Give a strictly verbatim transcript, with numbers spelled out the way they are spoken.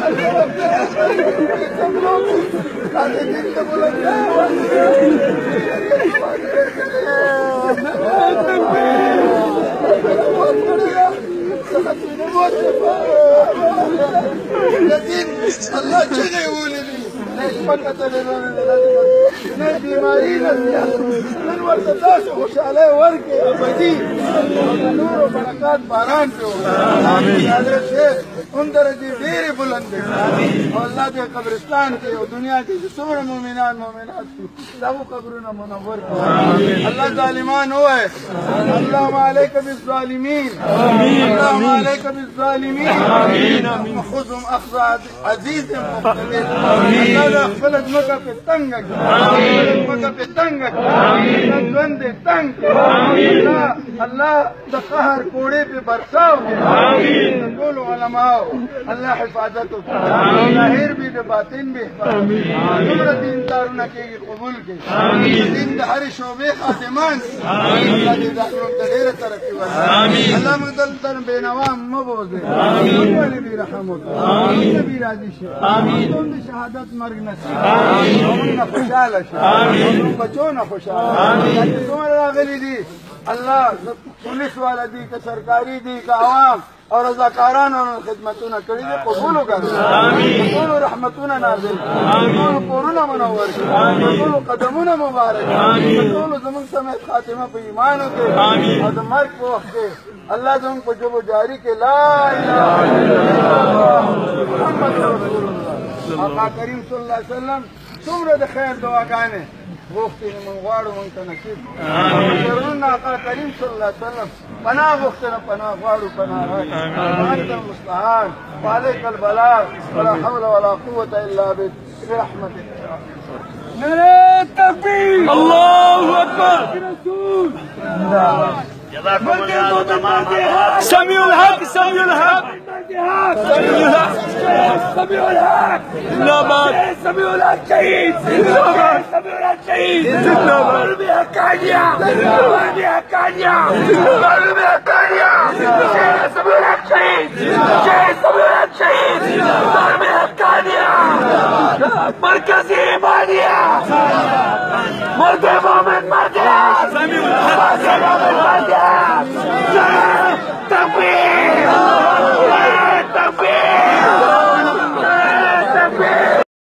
अल्लाह चले बोले बीमारी खुशहाल वर्ग के अबदी नूर और बरकत बारान पे उन दर्जे ढेरे बुलंद और अल्लाह के कब्रिस्तान के और दुनिया के सूर मोमिनान मोमिनात सब कब्रों न मुनव्वर अल्लाह जालिमान हो है अल्लाह अलैका बिज़्ज़ालिमीन अल्लाह अलैका बिज़्ज़ालिमीन खुज़ुम अख़ज़ अज़ीज़ मुक़तदिर अल्लाह खलत मका पे तंग मका पे तंग गंदे तंग अल्लाह अल्लाह द कहर कोड़े पे बरसाओ बोलो उलमाओ अल्लाह हिफाजत ज़ाहिर भी बातिन भी तुमरा दीन दारुना के कबूल के दीन हर शोबे खातिमान अल्लाह दे दाखलों ढेर तरक्की वाला अल्लाह मदल तर बेनवा मबोज़े वाले भी रहमत आमीन भी राजी शे आमीन तुम शहादत मर्ग नसीब आमीन ना खुशहाल आमीन बच्चों ना खुशहाल आमीन तुम्हारा गली दी अल्लाह पुलिस वाला दी का सरकारी दी का आवाम और रज़ाकारान और खिदमतों न करी दे कबूल कर कबूल रहमतों न नाज़िल कबूल कोरोना मुनव्वर कबूल कदमों मुबारक कबूल ज़मीन समेत खातिमा पे ईमान होते और मर्ग को वक्त अल्लाह तुम को जो जारी के ला इलाहा इल्लल्लाह मुहम्मद रसूलुल्लाह आका करीम सल्लल्लाहु अलैहि वसल्लम तुमरे खैर दुआ गाने वक्त من غواړو مونږ ته نصیب ضرورنا آقا کریم صلی الله علیه وسلم پناه غوښتنه پناه غواړو پناه راکړه انت المستعان وعليك البلاغ ولا حول ولا قوة الا بك برحمتك نعرة التكبير الله اكبر رسول جزاكم الله تمام سميع الحق سميع الحق سميع الحق سميع الحق زندباد سميع الحق شهيد زندباد سميع الحق شهيد زندباد بها كانيا زندباد بها كانيا زندباد بها كانيا سميع الحق شهيد شهيد سميع الحق شهيد زندباد بها كانيا مركز إيمانية مرد مؤمن مردها سميع الحق مؤمن مردها تكبير تكبير